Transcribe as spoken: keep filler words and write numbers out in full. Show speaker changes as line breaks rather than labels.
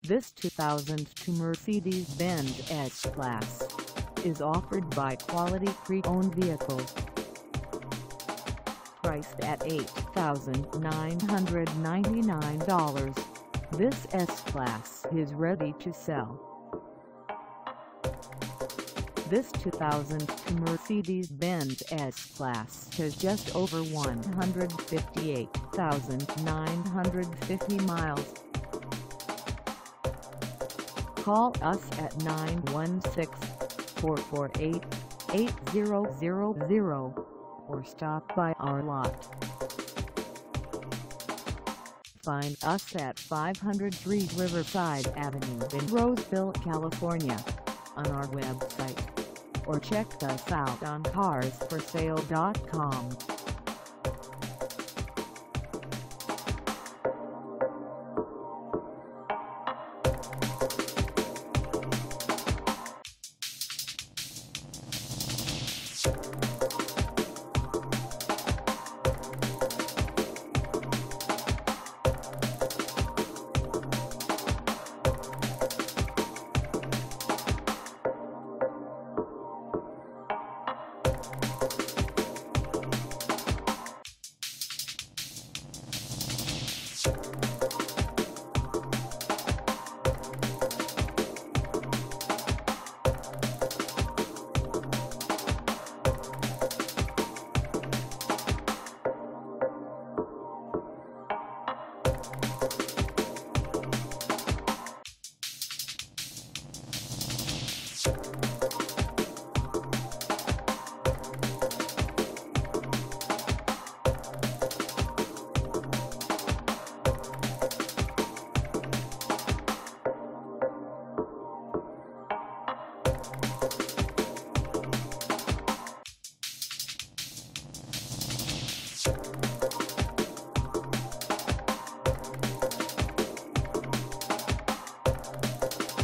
This two thousand two Mercedes-Benz S-Class is offered by Quality Pre-Owned Vehicles. Priced at eight thousand nine hundred ninety-nine dollars, this S-Class is ready to sell. This two thousand two Mercedes-Benz S-Class has just over one hundred fifty-eight thousand nine hundred fifty miles. Call us at nine one six, four four eight, eight zero zero zero or stop by our lot. Find us at five oh three Riverside Avenue in Roseville, California, on our website, or check us out on cars for sale dot com.
You